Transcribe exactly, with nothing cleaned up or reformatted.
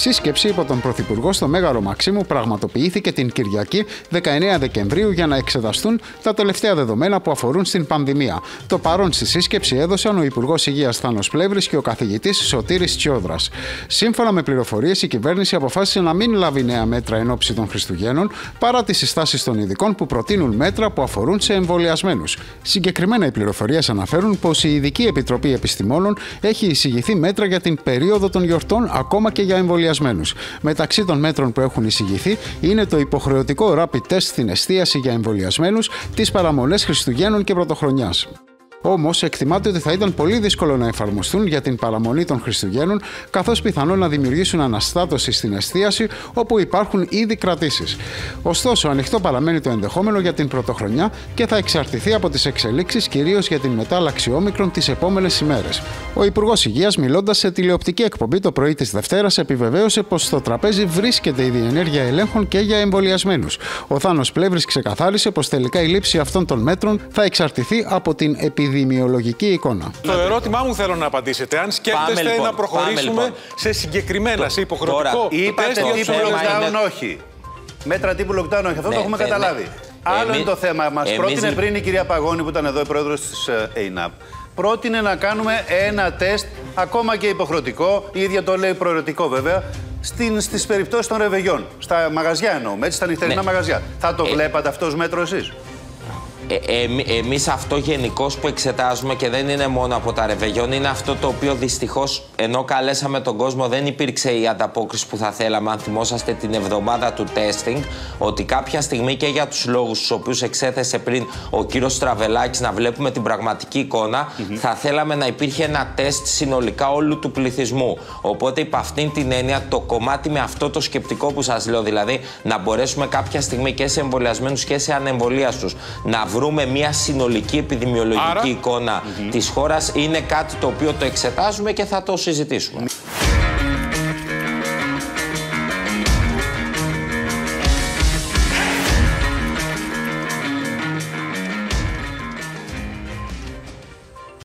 Σύσκεψη υπό τον Πρωθυπουργό στο Μέγαρο Μαξίμου πραγματοποιήθηκε την Κυριακή δεκαεννέα Δεκεμβρίου για να εξεταστούν τα τελευταία δεδομένα που αφορούν στην πανδημία. Το παρόν στη σύσκεψη έδωσαν ο Υπουργός Υγείας Θάνος Πλεύρης και ο καθηγητής Σωτήρης Τσιόδρας. Σύμφωνα με πληροφορίες, η κυβέρνηση αποφάσισε να μην λάβει νέα μέτρα εν ώψη των Χριστουγέννων παρά τις συστάσεις των ειδικών που προτείνουν μέτρα που αφορούν σε εμβολιασμένους. Συγκεκριμένα, οι πληροφορίες αναφέρουν πως η Ειδική Επιτροπή Επιστημόνων έχει εισηγηθεί μέτρα για την περίοδο των γιορτών ακόμα και για εμβολιασμένους. Μεταξύ των μέτρων που έχουν εισηγηθεί είναι το υποχρεωτικό rapid test στην εστίαση για εμβολιασμένους, τις παραμονές Χριστουγέννων και Πρωτοχρονιάς. Όμως, εκτιμάται ότι θα ήταν πολύ δύσκολο να εφαρμοστούν για την παραμονή των Χριστουγέννων, καθώς πιθανόν να δημιουργήσουν αναστάτωση στην εστίαση όπου υπάρχουν ήδη κρατήσεις. Ωστόσο, ανοιχτό παραμένει το ενδεχόμενο για την Πρωτοχρονιά και θα εξαρτηθεί από τις εξελίξεις, κυρίως για την μετάλλαξη όμικρον τις επόμενες ημέρες. Ο Υπουργός Υγείας, μιλώντας σε τηλεοπτική εκπομπή το πρωί της Δευτέρας, επιβεβαίωσε πως στο τραπέζι βρίσκεται η διενέργεια ελέγχων και για εμβολιασμένους. Ο Θάνος Πλεύρης ξεκαθάρισε πως τελικά η λήψη αυτών των μέτρων θα εξαρτηθεί από την επιδημιολογική επιδημιολογική εικόνα. Το ερώτημά μου θέλω να απαντήσετε. Αν σκέφτεστε πάμε, λοιπόν, να προχωρήσουμε πάμε, λοιπόν. σε συγκεκριμένα, σε υποχρεωτικό. Είπατε τύπου lockdown είναι... όχι. Μέτρα τύπου lockdown όχι. Αυτό ναι, το έχουμε ναι, καταλάβει. Ναι. Άλλο Εμείς... είναι το θέμα. Μας Εμείς... πρότεινε πριν η κυρία Παγώνη, που ήταν εδώ η πρόεδρος της ΕΙΝΑΠ, πρότεινε να κάνουμε ένα τεστ, ακόμα και υποχρεωτικό, η ίδια το λέει προαιρετικό βέβαια, στις περιπτώσεις των ρεβεγιών. Στα μαγαζιά εννοούμε, έτσι, στα νυχτερινά ναι. μαγαζιά. Θα το ε... βλέπατε αυτό ως μέτρο εσείς? Ε, ε, εμείς αυτό γενικώς που εξετάζουμε, και δεν είναι μόνο από τα ρεβεγιόν, είναι αυτό το οποίο δυστυχώς, ενώ καλέσαμε τον κόσμο, δεν υπήρξε η ανταπόκριση που θα θέλαμε. Αν θυμόσαστε την εβδομάδα του testing, ότι κάποια στιγμή, και για τους λόγους τους οποίους εξέθεσε πριν ο κύριος Στραβελάκης, να βλέπουμε την πραγματική εικόνα, mm-hmm. θα θέλαμε να υπήρχε ένα τεστ συνολικά όλου του πληθυσμού. Οπότε υπ' αυτήν την έννοια, το κομμάτι με αυτό το σκεπτικό που σας λέω, δηλαδή να μπορέσουμε κάποια στιγμή και σε εμβολιασμένους και σε ανεμβολίαστους να βρούμε μια συνολική επιδημιολογική Άρα... εικόνα mm-hmm. της χώρας, είναι κάτι το οποίο το εξετάζουμε και θα το συζητήσουμε.